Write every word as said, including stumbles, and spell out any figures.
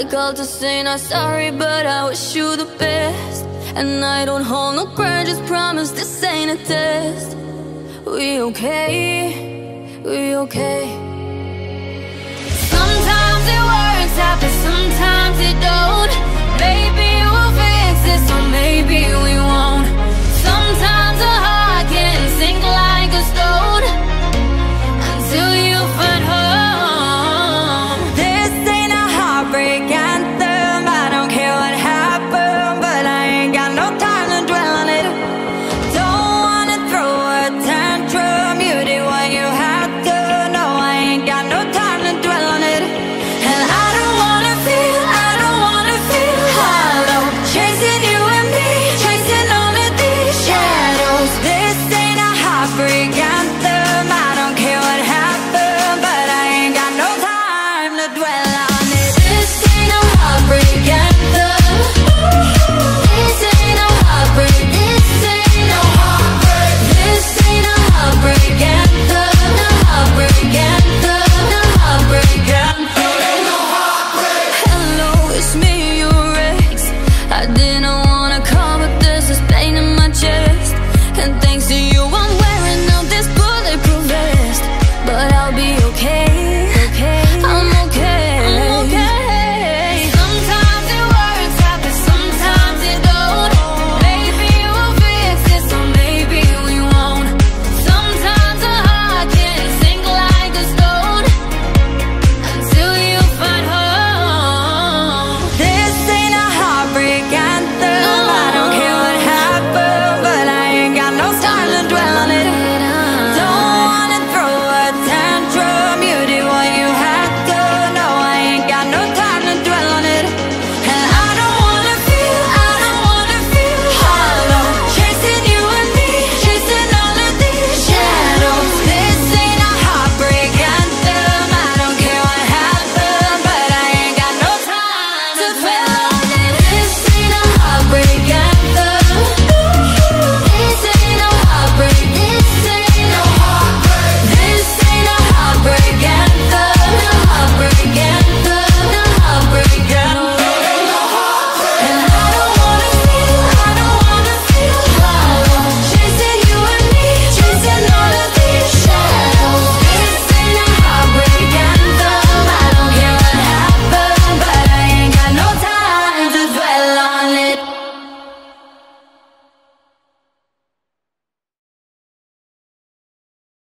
I called to say not sorry, but I wish you the best. And I don't hold no grudges, promise this ain't a test. We okay, we okay. Sometimes it works out, but sometimes it don't. Maybe we'll fix this, or maybe we